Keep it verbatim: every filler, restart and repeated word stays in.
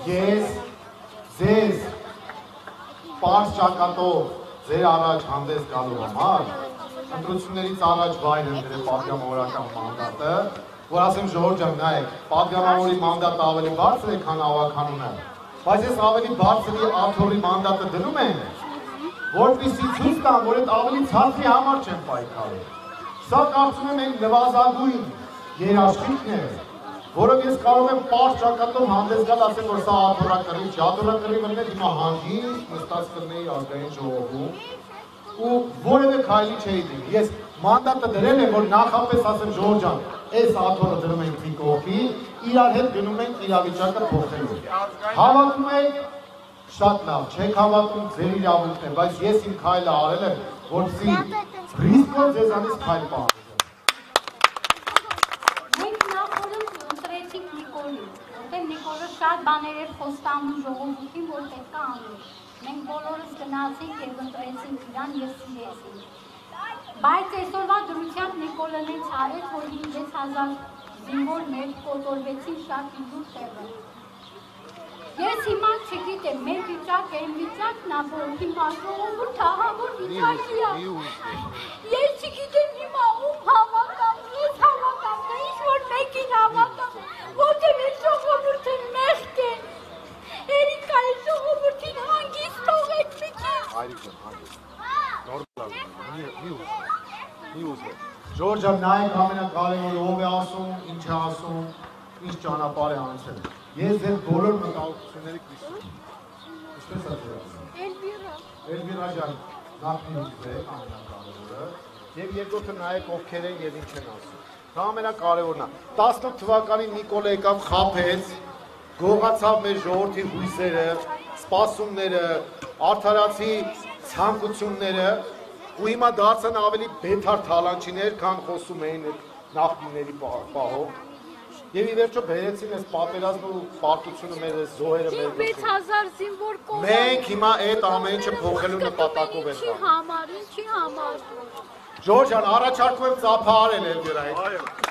ես ձեզ պարզ ճակատով ձեր առաջ հանդես գալու համար ընտրություններից առաջ վայր եմ դրել պատգամավորական մանդատը, որ ասեմ ժողովուրդ ջան, նայեք, պատգամավորի մանդատը ավելի բարձր է, քան ավականունը, բայց ես ավելի բարձրի աթոռի մանդատը դնում եմ, որպեսզի ցույց տամ, որ այդ ավելի ցածրի համար չեմ պայքարում։ Սա կարծում եմ այն նվազագույն երաշխիքն է, որով ես կարող եմ պարզ ճակատով հանդես գալ, ասեմ, որ սա աթոռակռիվ չի, աթոռակռիվը մեր հիմա հանգիստ նստած կլինեի ազգային ժողովում ու որևէ քայլի չէի դիմի։ Ես մանդատը դրել եմ, որ նախապես ասեմ ժողովուրդ ջան, այս աթոռը դնում ենք մի կողքի, իրար հետ գնում ենք իրավիճակը փոխելու։ Հավատում եք, շատ լավ, չեք հավատում, ձեր իրավունքն է, բայց ես իմ քայլը արել եմ, որպեսզի ռիսկով ձեզանից քայլ պահանջեմ։ Մենք նախորդ ընտրեցինք Նիկոլին, որտեղ Նիկոլը շատ բաներ էր խոստանում ժողովրդին, որ պետք է անի։ Մենք բոլորս գնացինք եւ ընտրեցինք իրան եւ սիրեցինք։ Բայց այսօրվա դրությամբ Նիկոլն ինձ արեց, որ հինգ հազար զինվոր մեր կոտորվեցին շատ իզուր տեղը։ Ես հիմա չգիտեմ, մեր վիճակը այն վիճակն է, որ հիմա ժողովուրդը ահավոր վիճակի է։ Ես չգիտեմ հիմա ում հավատամ, ես հավատամ, թե ինչ-որ մեկին հավատամ, որտեղ այս ժողովուրդը մեղք է։ Երիկա այս ժողովուրդին հանգիստ թողեք մի քիչ։ Ժողովուրդ ջան, նայեք ամենակարևորը ով է ասում, ինչ է ասում, ինչ ճանապարհ է անցել։ Ես ձեր բոլոր մտահոգությունների կիսում եմ։ Ինչպես է ձեր ասում։ Էլվիրա։ Էլվիրա ջան, նախնիցեք ամենակարևորը, եւ երկրորդը նայեք ովքեր են եւ ինչ են ասում։ Դա ամենակարևորն է։ տասնութ թվականին Նիկոլը եկավ խաբեց, գողացավ մեր ժողովրդի հույսերը, սպասումները, արդարացի ցանկությունները, ու հիմա դարձան ավելի բեթար թալանչիներ, քան խոսում էին այդ նախնիների պահով։ Եվ ի վերջո բերեցին այս պատերազմը ու պարտությունը մեր այս զոհերը մեր վեց հազար զինվոր կողմ։ Մենք հիմա այդ ամեն ինչը փոխելու նպատակով ենք։ Ինչի համար, ինչի համար։ Ժորժ ջան, առաջարկում եմ ծափահարել Էլվիրային։